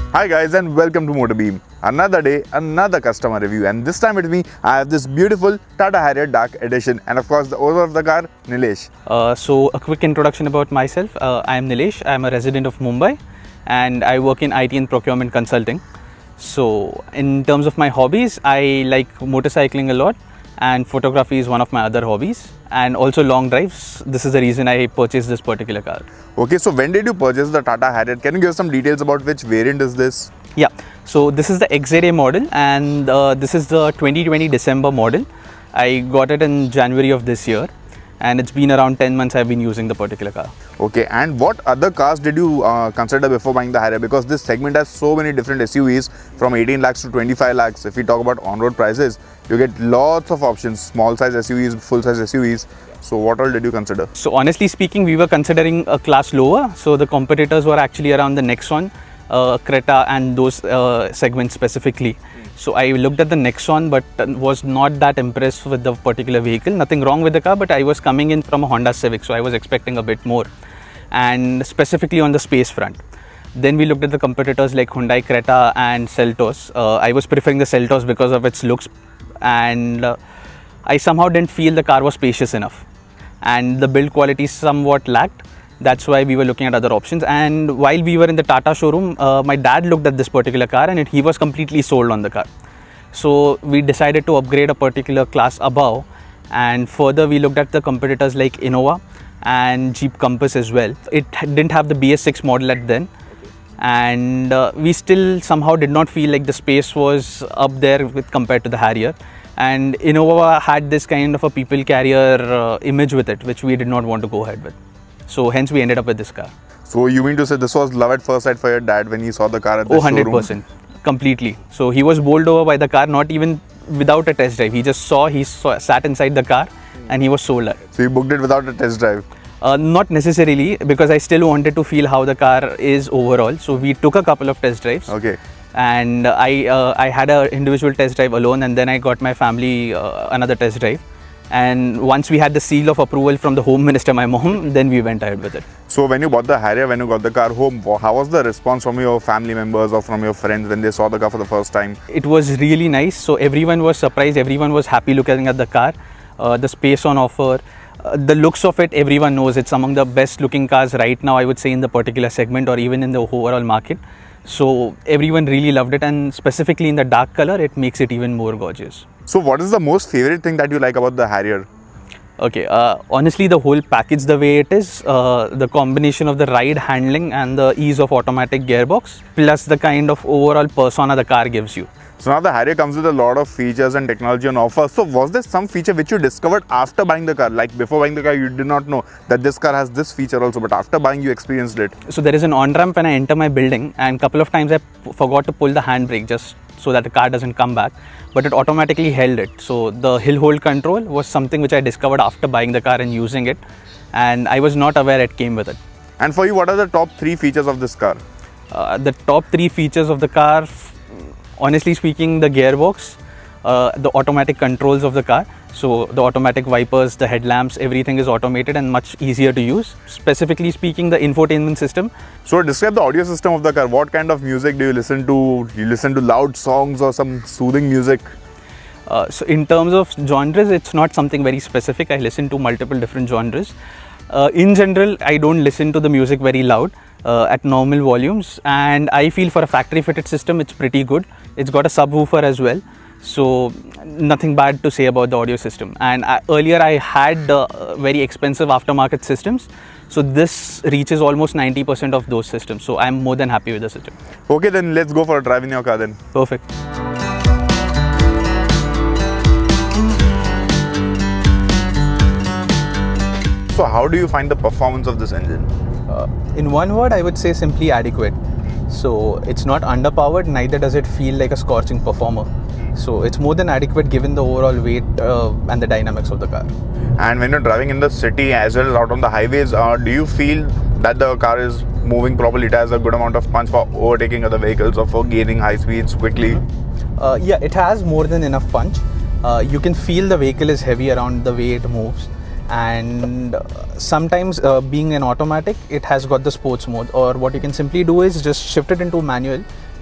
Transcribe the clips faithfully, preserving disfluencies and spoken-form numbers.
Hi guys and welcome to MotorBeam. Another day, another customer review, and this time with me I have this beautiful Tata Harrier Dark Edition and of course the owner of the car, Nilesh. Uh, so a quick introduction about myself. Uh, I am Nilesh. I am a resident of Mumbai and I work in I T and procurement consulting. So in terms of my hobbies, I like motorcycling a lot and photography is one of my other hobbies, and also long drives. This is the reason I purchased this particular car. Okay, so when did you purchase the Tata Harrier? Can you give us some details about which variant is this? Yeah, so this is the X Z A model and uh, this is the twenty twenty December model. I got it in January of this year and it's been around ten months I've been using the particular car. Okay, and what other cars did you uh, consider before buying the Harrier? Because this segment has so many different S U Vs from eighteen lakhs to twenty-five lakhs. If we talk about on-road prices, you get lots of options, small size S U Vs, full size S U Vs. So what all did you consider? So honestly speaking, we were considering a class lower. So the competitors were actually around the Nexon, uh, Creta and those uh, segments specifically. So I looked at the Nexon but was not that impressed with the particular vehicle. Nothing wrong with the car, but I was coming in from a Honda Civic, so I was expecting a bit more, and specifically on the space front. Then we looked at the competitors like Hyundai Creta and Seltos. Uh, I was preferring the Seltos because of its looks, and uh, I somehow didn't feel the car was spacious enough and the build quality somewhat lacked. That's why we were looking at other options. And while we were in the Tata showroom, uh, my dad looked at this particular car and it, he was completely sold on the car. So we decided to upgrade a particular class above, and further we looked at the competitors like Innova and Jeep Compass as well. It didn't have the B S six model at then, and uh, we still somehow did not feel like the space was up there with compared to the Harrier. And Innova had this kind of a people carrier uh, image with it, which we did not want to go ahead with. So hence we ended up with this car. So you mean to say this was love at first sight for your dad when he saw the car at the Oh, one hundred percent. Showroom? Completely. So he was bowled over by the car, not even without a test drive. He just saw, he saw, sat inside the car and he was sold. So you booked it without a test drive? Uh, not necessarily, because I still wanted to feel how the car is overall. So we took a couple of test drives. Okay. And I uh, I had an individual test drive alone, and then I got my family uh, another test drive. And once we had the seal of approval from the Home Minister, my mom, then we went ahead with it. So when you bought the Harrier, when you got the car home, how was the response from your family members or from your friends when they saw the car for the first time? It was really nice. So everyone was surprised, everyone was happy looking at the car, uh, the space on offer. Uh, the looks of it, everyone knows it's among the best looking cars right now, I would say, in the particular segment or even in the overall market. So everyone really loved it, and specifically in the dark color, it makes it even more gorgeous. So what is the most favorite thing that you like about the Harrier? Okay, uh, honestly the whole package the way it is, uh, the combination of the ride handling and the ease of automatic gearbox, plus the kind of overall persona the car gives you. So now the Harrier comes with a lot of features and technology on offer. So was there some feature which you discovered after buying the car? Like before buying the car, you did not know that this car has this feature also, but after buying you experienced it. So there is an on-ramp when I enter my building, and a couple of times I forgot to pull the handbrake just so that the car doesn't come back, but it automatically held it. So the hill hold control was something which I discovered after buying the car and using it, and I was not aware it came with it. And for you, what are the top three features of this car? Uh, the top three features of the car, honestly speaking, the gearbox, uh, the automatic controls of the car. So the automatic wipers, the headlamps, everything is automated and much easier to use. Specifically speaking, the infotainment system. So describe the audio system of the car. What kind of music do you listen to? Do you listen to loud songs or some soothing music? Uh, so in terms of genres, it's not something very specific. I listen to multiple different genres. Uh, in general, I don't listen to the music very loud. Uh, at normal volumes, and I feel for a factory fitted system it's pretty good. It's got a subwoofer as well, so nothing bad to say about the audio system. And I, earlier I had uh, very expensive aftermarket systems, so this reaches almost ninety percent of those systems, so I'm more than happy with the system. Okay, then let's go for a drive in your car then. Perfect. So how do you find the performance of this engine? Uh, in one word, I would say simply adequate. So it's not underpowered, neither does it feel like a scorching performer. So it's more than adequate given the overall weight uh, and the dynamics of the car. And when you're driving in the city as well as out on the highways, uh, do you feel that the car is moving properly? It has a good amount of punch for overtaking other vehicles or for gaining high speeds quickly? Mm-hmm. uh, yeah, it has more than enough punch. Uh, you can feel the vehicle is heavy around the way it moves. And sometimes uh, being an automatic, it has got the sports mode, or what you can simply do is just shift it into manual,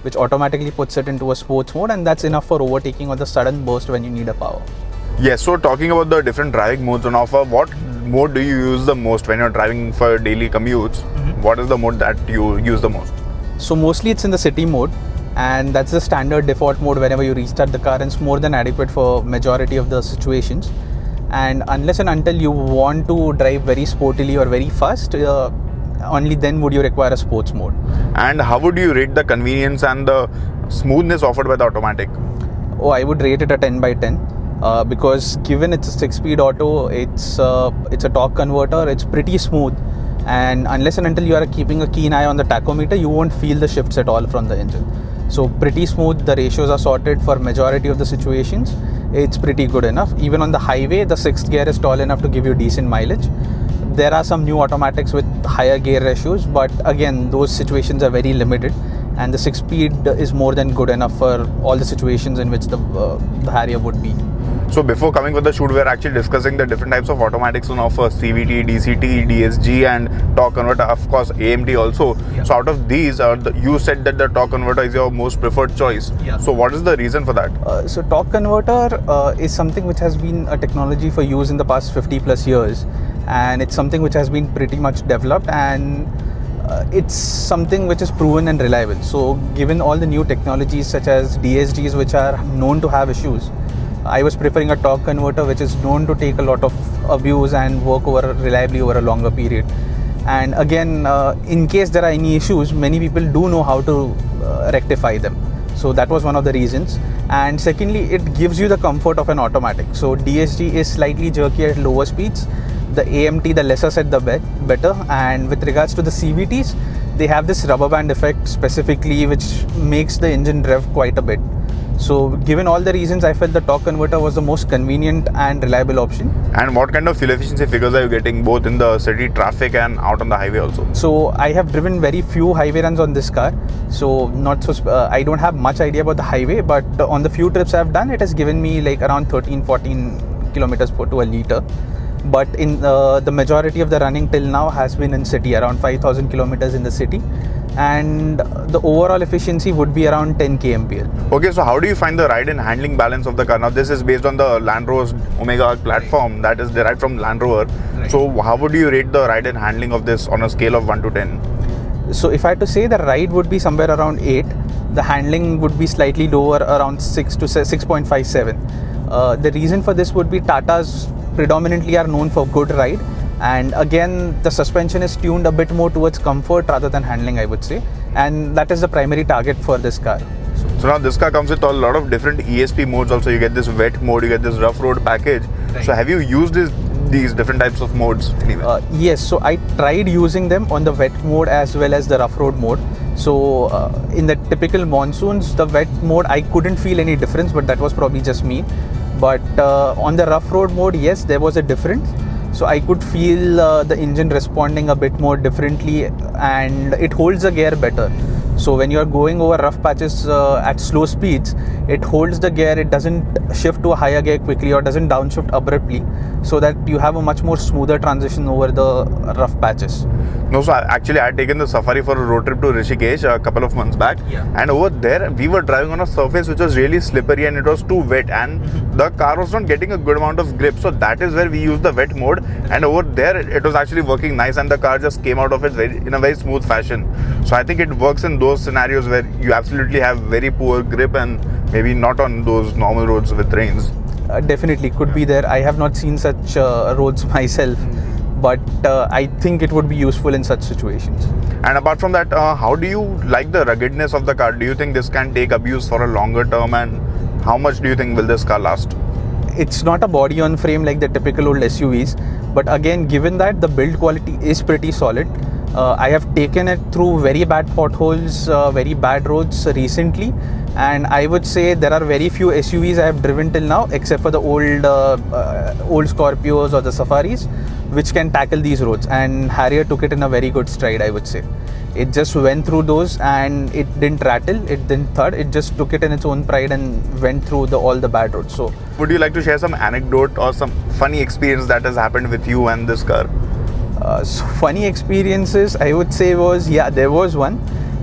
which automatically puts it into a sports mode, and that's enough for overtaking or the sudden burst when you need a power. Yes, so talking about the different driving modes on offer, what mode do you use the most when you're driving for daily commutes? Mm-hmm. What is the mode that you use the most? So mostly it's in the city mode, and that's the standard default mode whenever you restart the car, and it's more than adequate for majority of the situations. And unless and until you want to drive very sportily or very fast, uh, only then would you require a sports mode. And how would you rate the convenience and the smoothness offered by the automatic? Oh, I would rate it a ten by ten. Uh, because given it's a six-speed auto, it's uh, it's a torque converter, it's pretty smooth, and unless and until you are keeping a keen eye on the tachometer, you won't feel the shifts at all from the engine. So pretty smooth, the ratios are sorted for majority of the situations. It's pretty good enough. Even on the highway, the sixth gear is tall enough to give you decent mileage. There are some new automatics with higher gear ratios, but again, those situations are very limited, and the six-speed is more than good enough for all the situations in which the, uh, the Harrier would be. So before coming with the shoot, we are actually discussing the different types of automatics on offer: C V T, D C T, D S G, and torque converter, of course A M T also. Yeah. So out of these, uh, the, you said that the torque converter is your most preferred choice. Yeah. So what is the reason for that? Uh, so torque converter uh, is something which has been a technology for use in the past fifty plus years, and it's something which has been pretty much developed, and uh, it's something which is proven and reliable. So given all the new technologies such as D S Gs, which are known to have issues, I was preferring a torque converter which is known to take a lot of abuse and work over reliably over a longer period. And again, uh, in case there are any issues, many people do know how to uh, rectify them. So that was one of the reasons. And secondly, it gives you the comfort of an automatic. So D S G is slightly jerky at lower speeds. The A M T, the lesser said the be better. And with regards to the C V Ts, they have this rubber band effect specifically, which makes the engine rev quite a bit. So given all the reasons, I felt the torque converter was the most convenient and reliable option. And what kind of fuel efficiency figures are you getting both in the city traffic and out on the highway also? So I have driven very few highway runs on this car. So not so, uh, I don't have much idea about the highway, but on the few trips I've done, it has given me like around thirteen, fourteen kilometers per to a liter. But in uh, the majority of the running till now has been in city, around five thousand kilometers in the city. And the overall efficiency would be around ten kilometers per hour. Okay, so how do you find the ride and handling balance of the car? Now this is based on the Land Rover's Omega platform that is derived from Land Rover. Right. So how would you rate the ride and handling of this on a scale of one to ten? So if I had to say, the ride would be somewhere around eight. The handling would be slightly lower, around six to six point five seven. Uh, the reason for this would be Tatas predominantly are known for good ride. And again, the suspension is tuned a bit more towards comfort rather than handling, I would say. And that is the primary target for this car. So now this car comes with a lot of different E S P modes also. You get this wet mode, you get this rough road package. Right. So have you used this, these different types of modes anyway? Uh, yes, so I tried using them on the wet mode as well as the rough road mode. So uh, in the typical monsoons, the wet mode, I couldn't feel any difference, but that was probably just me. But uh, on the rough road mode, yes, there was a difference. So I could feel uh, the engine responding a bit more differently, and it holds the gear better. So when you are going over rough patches uh, at slow speeds, it holds the gear, it doesn't shift to a higher gear quickly or doesn't downshift abruptly, so that you have a much more smoother transition over the rough patches. No, so actually I had taken the Safari for a road trip to Rishikesh a couple of months back. Yeah. And over there we were driving on a surface which was really slippery and it was too wet, and mm-hmm. the car was not getting a good amount of grip. So that is where we used the wet mode, and over there it was actually working nice and the car just came out of it very, in a very smooth fashion. So I think it works in those scenarios where you absolutely have very poor grip and maybe not on those normal roads with rains. Uh, definitely could be there. I have not seen such uh, roads myself. But uh, I think it would be useful in such situations. And apart from that, uh, how do you like the ruggedness of the car? Do you think this can take abuse for a longer term, and how much do you think will this car last? It's not a body on frame like the typical old S U Vs, but again, given that the build quality is pretty solid, uh, I have taken it through very bad potholes, uh, very bad roads recently, and I would say there are very few S U Vs I have driven till now, except for the old uh, uh, old Scorpios or the Safaris, which can tackle these roads, and Harrier took it in a very good stride, I would say. It just went through those and it didn't rattle, it didn't thud, it just took it in its own pride and went through the, all the bad roads. So, would you like to share some anecdote or some funny experience that has happened with you and this car? Uh, so funny experiences, I would say was, yeah, there was one.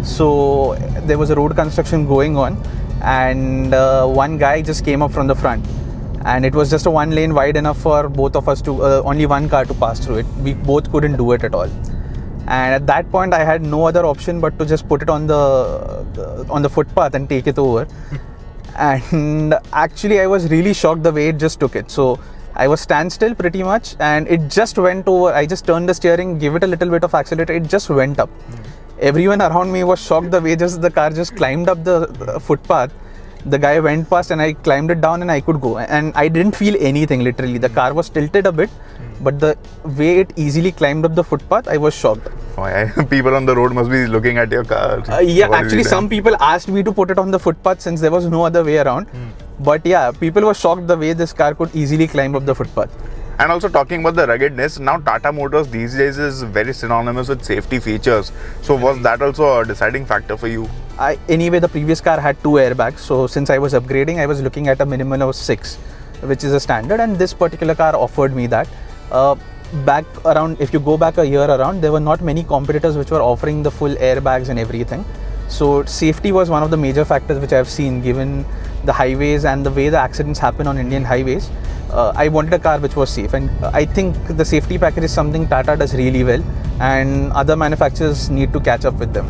So there was a road construction going on, and uh, one guy just came up from the front, and it was just a one lane wide enough for both of us to uh, only one car to pass through it. We both couldn't do it at all. And at that point I had no other option but to just put it on the uh, on the footpath and take it over. And actually I was really shocked the way it just took it. So I was standstill pretty much, and it just went over. I just turned the steering, give it a little bit of accelerator, it just went up. Mm. Everyone around me was shocked the way just the car just climbed up the uh, footpath. The guy went past and I climbed it down and I could go, and I didn't feel anything literally. The car was tilted a bit, but the way it easily climbed up the footpath, I was shocked. Oh, yeah. People on the road must be looking at your car. Uh, yeah, what actually some people asked me to put it on the footpath since there was no other way around. Mm. But yeah, people were shocked the way this car could easily climb up the footpath. And also talking about the ruggedness, now Tata Motors these days is very synonymous with safety features. So was that also a deciding factor for you? I, anyway, the previous car had two airbags. So since I was upgrading, I was looking at a minimum of six, which is a standard. And this particular car offered me that. Uh, back around, if you go back a year around, there were not many competitors which were offering the full airbags and everything. So safety was one of the major factors which I've seen given the highways and the way the accidents happen on Indian highways. Uh, I wanted a car which was safe, and I think the safety package is something Tata does really well, and other manufacturers need to catch up with them.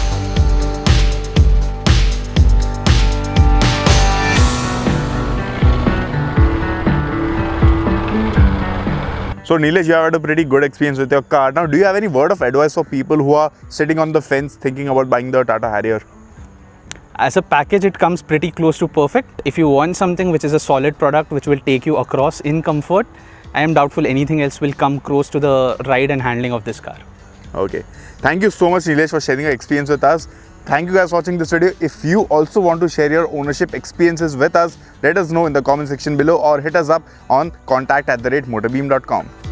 So Nilesh, you have had a pretty good experience with your car. Now, do you have any word of advice for people who are sitting on the fence thinking about buying the Tata Harrier? As a package, it comes pretty close to perfect. If you want something which is a solid product which will take you across in comfort, I am doubtful anything else will come close to the ride and handling of this car. Okay. Thank you so much, Nilesh, for sharing your experience with us. Thank you guys for watching this video. If you also want to share your ownership experiences with us, let us know in the comment section below or hit us up on contact at the rate motorbeam dot com.